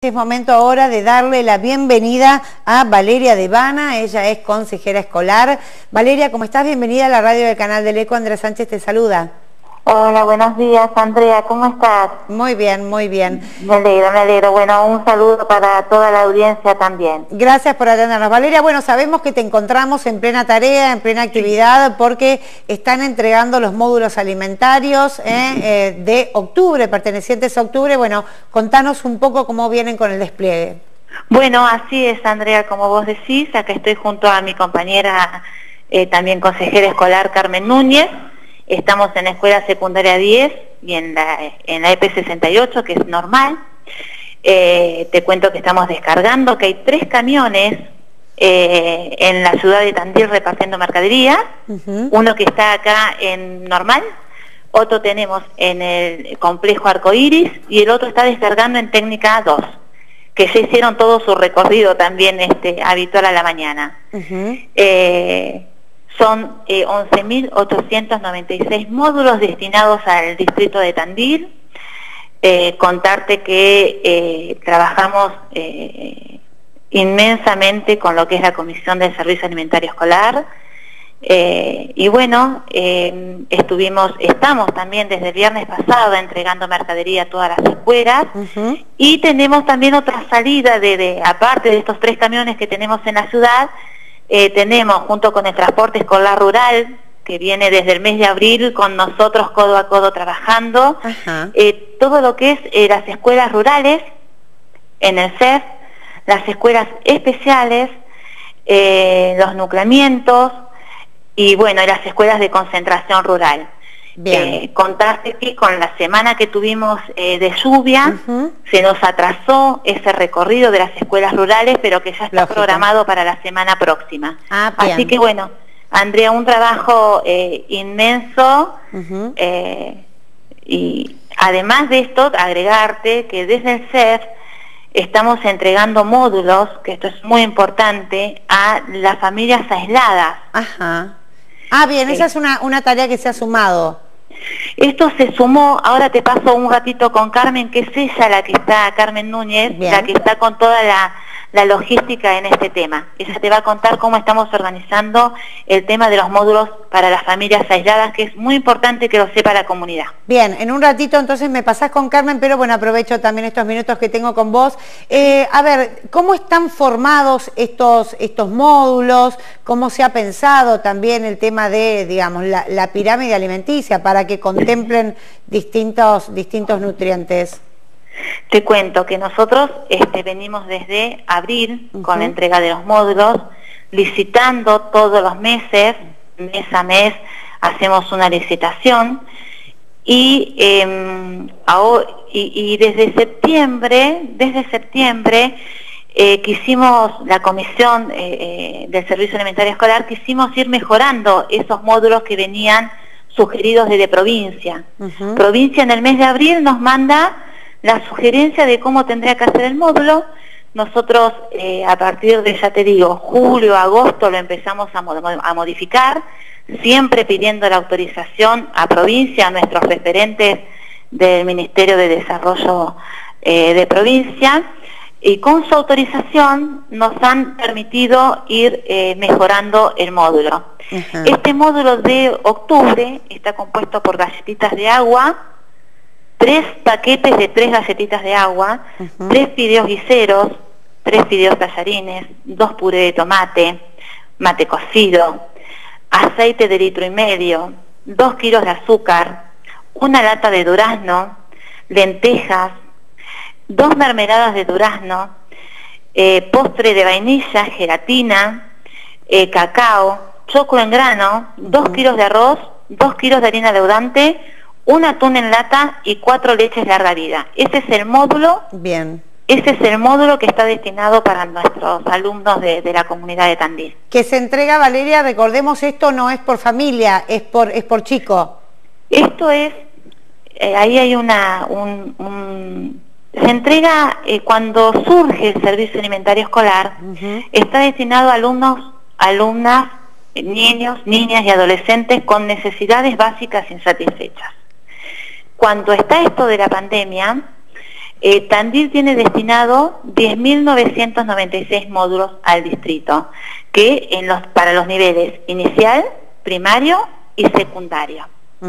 Es momento ahora de darle la bienvenida a Valeria Devana, ella es consejera escolar. Valeria, ¿cómo estás? Bienvenida a la radio del Canal del Eco, Andrea Sánchez te saluda. Hola, buenos días, Andrea, ¿cómo estás? Muy bien, muy bien. Me alegro. Bueno, un saludo para toda la audiencia también. Gracias por atendernos. Valeria, bueno, sabemos que te encontramos en plena tarea, en plena actividad, porque están entregando los módulos alimentarios de octubre, pertenecientes a octubre. Bueno, contanos un poco cómo vienen con el despliegue. Bueno, así es, Andrea, como vos decís, acá estoy junto a mi compañera, también consejera escolar, Carmen Núñez. Estamos en la escuela secundaria 10 y en la EP 68, que es normal. Te cuento que estamos descargando, que hay 3 camiones en la ciudad de Tandil repartiendo mercadería. Uno que está acá en normal, otro tenemos en el complejo Arcoiris y el otro está descargando en técnica 2, que ya hicieron todo su recorrido también habitual a la mañana. Son 11.896 módulos destinados al distrito de Tandil. Contarte que trabajamos inmensamente con lo que es la Comisión del Servicio Alimentario Escolar. Y bueno, estamos también desde el viernes pasado entregando mercadería a todas las escuelas. Y tenemos también otra salida, aparte de estos 3 camiones que tenemos en la ciudad. Tenemos, junto con el transporte escolar rural, que viene desde el mes de abril con nosotros codo a codo trabajando, todo lo que es las escuelas rurales en el CEF, las escuelas especiales, los nucleamientos y bueno, las escuelas de concentración rural. Contaste que con la semana que tuvimos de lluvia se nos atrasó ese recorrido de las escuelas rurales, pero que ya está programado para la semana próxima. Así que bueno, Andrea, un trabajo inmenso. Y además de esto, agregarte que desde el CEF estamos entregando módulos, que esto es muy importante, a las familias aisladas. Bien, esa es una tarea que se ha sumado. Esto se sumó, ahora te paso un ratito con Carmen, que es ella la que está, Carmen Núñez, la que está con toda la logística en este tema. Ella te va a contar cómo estamos organizando el tema de los módulos para las familias aisladas, que es muy importante que lo sepa la comunidad. Bien, en un ratito entonces me pasás con Carmen, pero bueno, aprovecho también estos minutos que tengo con vos. A ver, ¿cómo están formados estos módulos? ¿Cómo se ha pensado también el tema de, digamos, la pirámide alimenticia para que contemplen distintos nutrientes? Te cuento que nosotros venimos desde abril con la entrega de los módulos, licitando todos los meses, mes a mes, hacemos una licitación y desde septiembre quisimos, la Comisión del Servicio Alimentario Escolar, quisimos ir mejorando esos módulos que venían sugeridos desde provincia. Provincia en el mes de abril nos manda la sugerencia de cómo tendría que hacer el módulo. Nosotros a partir de, ya te digo, julio, agosto lo empezamos a modificar, siempre pidiendo la autorización a provincia, a nuestros referentes del Ministerio de Desarrollo de provincia, y con su autorización nos han permitido ir mejorando el módulo. Este módulo de octubre está compuesto por galletitas de agua, 3 paquetes de 3 galletitas de agua, 3 fideos guiseros, 3 fideos tallarines, 2 puré de tomate, mate cocido, aceite de 1,5 litros, 2 kilos de azúcar, 1 lata de durazno, lentejas, 2 mermeladas de durazno, postre de vainilla, gelatina, cacao, choclo en grano, 2 kilos de arroz, 2 kilos de harina leudante, 1 atún en lata y 4 leches larga vida. Ese es el módulo. Ese es el módulo que está destinado para nuestros alumnos de la comunidad de Tandil. Que se entrega, Valeria, recordemos, esto no es por familia, es por chico. Esto es, ahí hay se entrega cuando surge el servicio alimentario escolar, está destinado a alumnas, niños, niñas y adolescentes con necesidades básicas insatisfechas. Cuando está esto de la pandemia, Tandil tiene destinado 10.996 módulos al distrito, que para los niveles inicial, primario y secundario.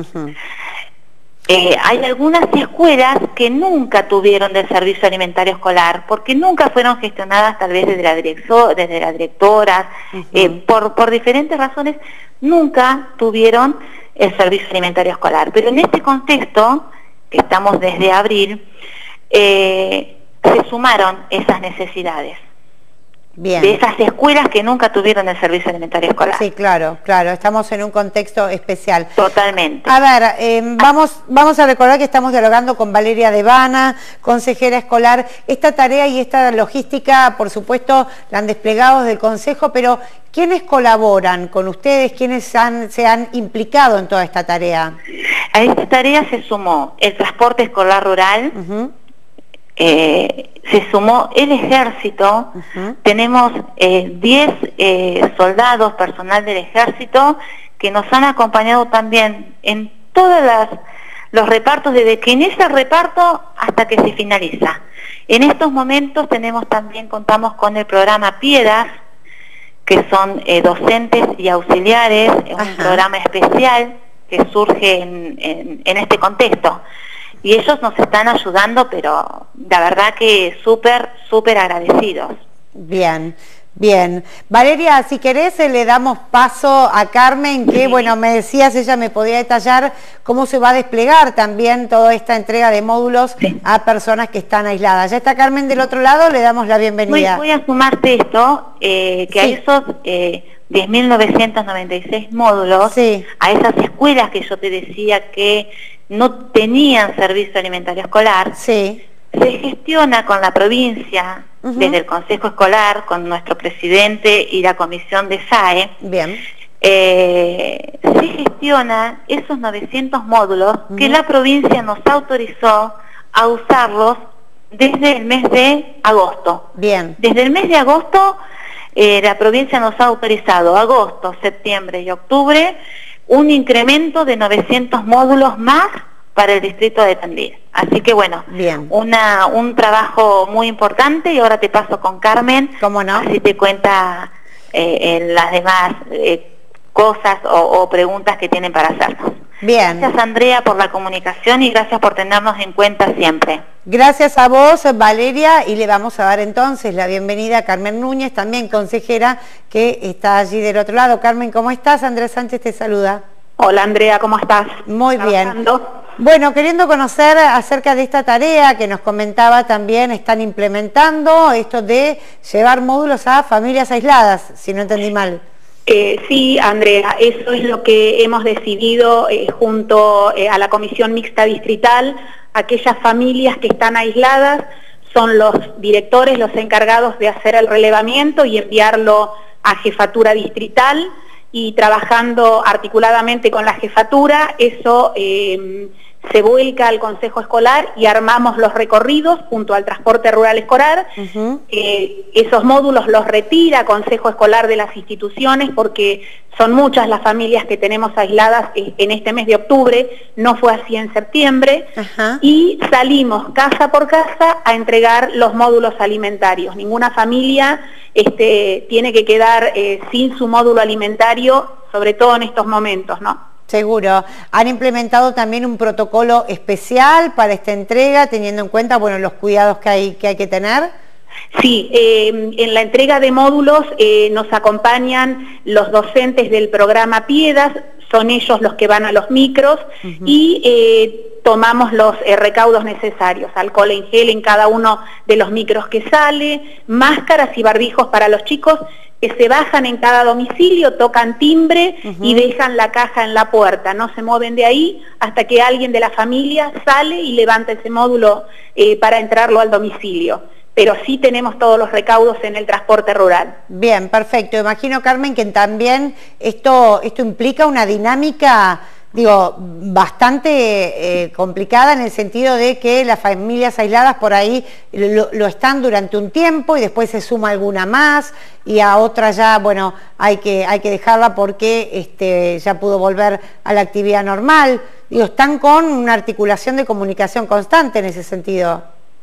Hay algunas escuelas que nunca tuvieron del servicio alimentario escolar, porque nunca fueron gestionadas tal vez desde la directora, por diferentes razones, nunca tuvieron el servicio alimentario escolar. Pero en este contexto, que estamos desde abril, se sumaron esas necesidades. Bien. De esas escuelas que nunca tuvieron el servicio alimentario escolar. Sí, claro, estamos en un contexto especial. Totalmente. A ver, vamos a recordar que estamos dialogando con Valeria Devana, consejera escolar. Esta tarea y esta logística, por supuesto, la han desplegado desde el Consejo, pero ¿quiénes colaboran con ustedes? ¿Quiénes se han implicado en toda esta tarea? A esta tarea se sumó el transporte escolar rural, se sumó el ejército, tenemos 10 soldados, personal del ejército, que nos han acompañado también en todos los repartos, desde que inicia el reparto hasta que se finaliza. En estos momentos contamos con el programa Piedad, que son docentes y auxiliares, un programa especial que surge en este contexto. Y ellos nos están ayudando, pero la verdad que súper agradecidos. Bien. Valeria, si querés le damos paso a Carmen, que bueno, me decías, ella me podía detallar cómo se va a desplegar también toda esta entrega de módulos a personas que están aisladas. Ya está Carmen del otro lado, le damos la bienvenida. Voy a sumarte esto, que a esos 10.996 módulos, a esas escuelas que yo te decía que no tenían servicio alimentario escolar, se gestiona con la provincia, desde el Consejo Escolar, con nuestro presidente y la comisión de SAE. Bien. Se gestiona esos 900 módulos que la provincia nos autorizó a usarlos desde el mes de agosto. Bien. Desde el mes de agosto, la provincia nos ha autorizado agosto, septiembre y octubre un incremento de 900 módulos más para el distrito de Tandil. Así que bueno, un trabajo muy importante, y ahora te paso con Carmen, ¿cómo no? Así te cuenta las demás cosas o preguntas que tienen para hacernos. Bien. Gracias, Andrea, por la comunicación y gracias por tenernos en cuenta siempre. Gracias a vos, Valeria, y le vamos a dar entonces la bienvenida a Carmen Núñez, también consejera, que está allí del otro lado. Carmen, ¿cómo estás? Andrés Sánchez te saluda. Hola, Andrea, ¿cómo estás? Muy bien. Bueno, queriendo conocer acerca de esta tarea que nos comentaba también, están implementando esto de llevar módulos a familias aisladas, si no entendí mal. Sí, Andrea, eso es lo que hemos decidido junto a la Comisión Mixta Distrital. Aquellas familias que están aisladas son los directores los encargados de hacer el relevamiento y enviarlo a Jefatura Distrital, y trabajando articuladamente con la Jefatura, eso se vuelca al Consejo Escolar y armamos los recorridos junto al transporte rural escolar. Esos módulos los retira Consejo Escolar de las instituciones, porque son muchas las familias que tenemos aisladas en este mes de octubre, no fue así en septiembre, y salimos casa por casa a entregar los módulos alimentarios. Ninguna familia tiene que quedar sin su módulo alimentario, sobre todo en estos momentos, ¿no? Seguro. ¿Han implementado también un protocolo especial para esta entrega, teniendo en cuenta, bueno, los cuidados que hay que tener? Sí, en la entrega de módulos nos acompañan los docentes del programa Piedad, son ellos los que van a los micros y tomamos los recaudos necesarios, alcohol en gel en cada uno de los micros que sale, máscaras y barbijos para los chicos que se bajan en cada domicilio, tocan timbre y dejan la caja en la puerta, no se mueven de ahí hasta que alguien de la familia sale y levanta ese módulo para entrarlo al domicilio. Pero sí tenemos todos los recaudos en el transporte rural. Bien, perfecto. Imagino, Carmen, que también esto implica una dinámica, digo, bastante complicada, en el sentido de que las familias aisladas por ahí lo están durante un tiempo y después se suma alguna más y a otra ya, bueno, hay que dejarla porque ya pudo volver a la actividad normal. Digo, están con una articulación de comunicación constante en ese sentido.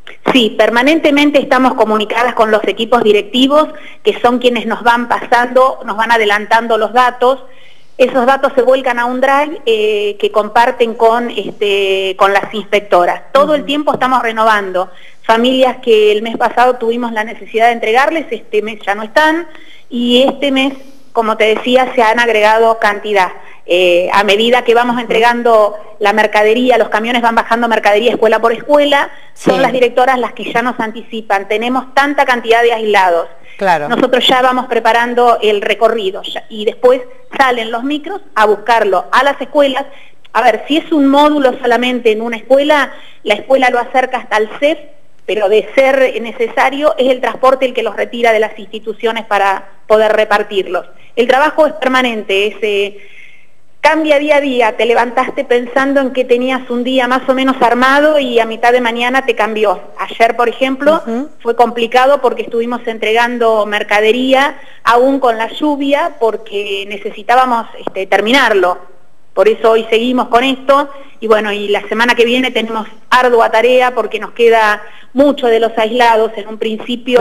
Sí, permanentemente estamos comunicadas con los equipos directivos, que son quienes nos van pasando, nos van adelantando los datos. Esos datos se vuelcan a un drive que comparten con las inspectoras. Todo el tiempo estamos renovando. Familias que el mes pasado tuvimos la necesidad de entregarles, este mes ya no están, y este mes, como te decía, se han agregado cantidad. A medida que vamos entregando la mercadería, los camiones van bajando mercadería escuela por escuela, son las directoras las que ya nos anticipan. Tenemos tanta cantidad de aislados. Claro. Nosotros ya vamos preparando el recorrido y después salen los micros a buscarlo a las escuelas. A ver, si es un módulo solamente en una escuela, la escuela lo acerca hasta el CEF, pero de ser necesario es el transporte el que los retira de las instituciones para poder repartirlos. El trabajo es permanente, cambia día a día. Te levantaste pensando en que tenías un día más o menos armado y a mitad de mañana te cambió. Ayer, por ejemplo, fue complicado porque estuvimos entregando mercadería aún con la lluvia porque necesitábamos terminarlo. Por eso hoy seguimos con esto y bueno, y la semana que viene tenemos ardua tarea porque nos queda mucho de los aislados. En un principio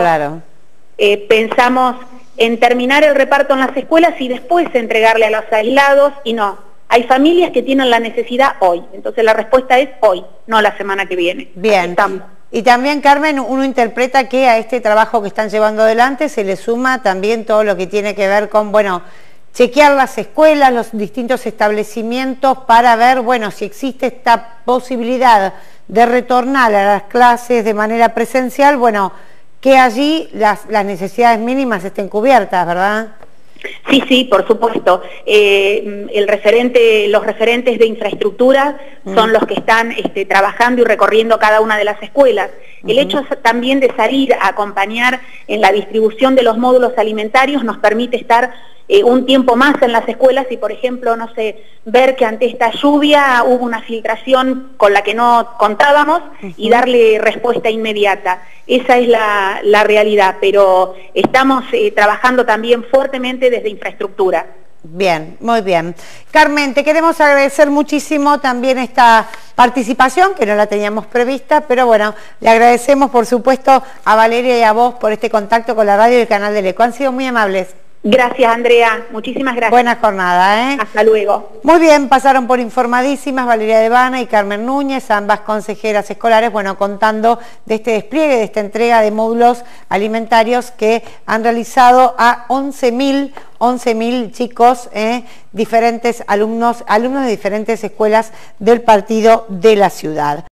pensamos en terminar el reparto en las escuelas y después entregarle a los aislados, y no, hay familias que tienen la necesidad hoy, entonces la respuesta es hoy, no la semana que viene. Bien, y también, Carmen, uno interpreta que a este trabajo que están llevando adelante se le suma también todo lo que tiene que ver con, bueno, chequear las escuelas, los distintos establecimientos para ver, bueno, si existe esta posibilidad de retornar a las clases de manera presencial, bueno, que allí las necesidades mínimas estén cubiertas, ¿verdad? Sí, sí, por supuesto. Los referentes de infraestructura son los que están trabajando y recorriendo cada una de las escuelas. El hecho también de salir a acompañar en la distribución de los módulos alimentarios nos permite estar un tiempo más en las escuelas y, por ejemplo, no sé, ver que ante esta lluvia hubo una filtración con la que no contábamos y darle respuesta inmediata. Esa es la realidad, pero estamos trabajando también fuertemente desde infraestructura. Bien, muy bien. Carmen, te queremos agradecer muchísimo también esta participación, que no la teníamos prevista, pero bueno, le agradecemos por supuesto a Valeria y a vos por este contacto con la radio y el canal del ECO. Han sido muy amables. Gracias, Andrea. Muchísimas gracias. Buena jornada, ¿eh? Hasta luego. Muy bien, pasaron por Informadísimas Valeria Devana y Carmen Núñez, ambas consejeras escolares, bueno, contando de este despliegue, de esta entrega de módulos alimentarios que han realizado a 11.000 chicos, diferentes alumnos de diferentes escuelas del partido de la ciudad.